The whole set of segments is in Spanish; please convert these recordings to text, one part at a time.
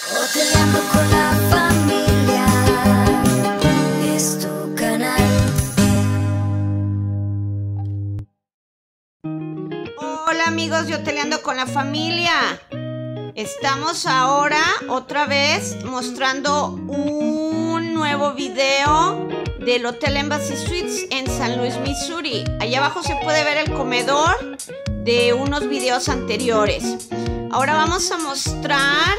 Hoteleando con la familia es tu canal. Hola amigos de Hoteleando con la familia. Estamos ahora otra vez mostrando un nuevo video del Hotel Embassy Suites en San Luis, Missouri. Allá abajo se puede ver el comedor de unos videos anteriores. Ahora vamos a mostrar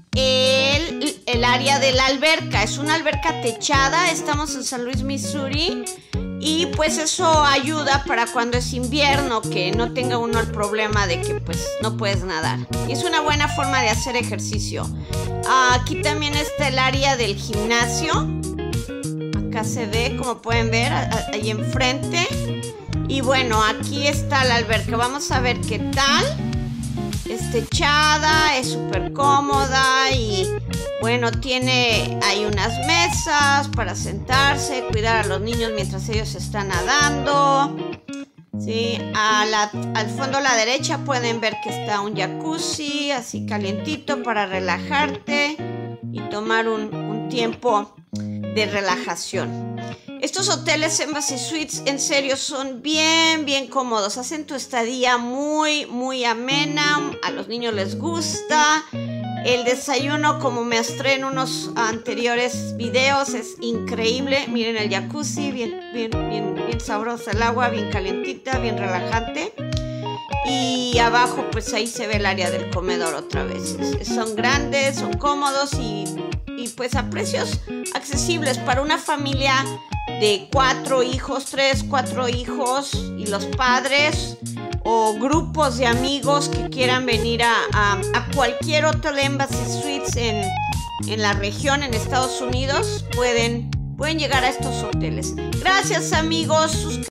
el área de la alberca. Es una alberca techada. Estamos en San Luis, Missouri. Y pues eso ayuda para cuando es invierno, que no tenga uno el problema de que pues no puedes nadar. Y es una buena forma de hacer ejercicio. Aquí también está el área del gimnasio. Acá se ve, como pueden ver, ahí enfrente. Y bueno, aquí está la alberca. Vamos a ver qué tal. Es techada, es súper cómoda y bueno, hay unas mesas para sentarse, cuidar a los niños mientras ellos están nadando. Sí, al fondo a la derecha pueden ver que está un jacuzzi así calientito para relajarte y tomar un tiempo de relajación. Estos hoteles Embassy Suites en serio son bien cómodos. Hacen tu estadía muy amena. A los niños les gusta. El desayuno, como me mostré en unos anteriores videos, es increíble. Miren el jacuzzi, bien sabrosa el agua, bien calientita, bien relajante. Y abajo pues ahí se ve el área del comedor otra vez. Son grandes, son cómodos y pues a precios accesibles para una familia de 4 hijos, 3, 4 hijos y los padres o grupos de amigos que quieran venir a cualquier Hotel Embassy Suites en la región, en Estados Unidos, pueden llegar a estos hoteles. Gracias amigos.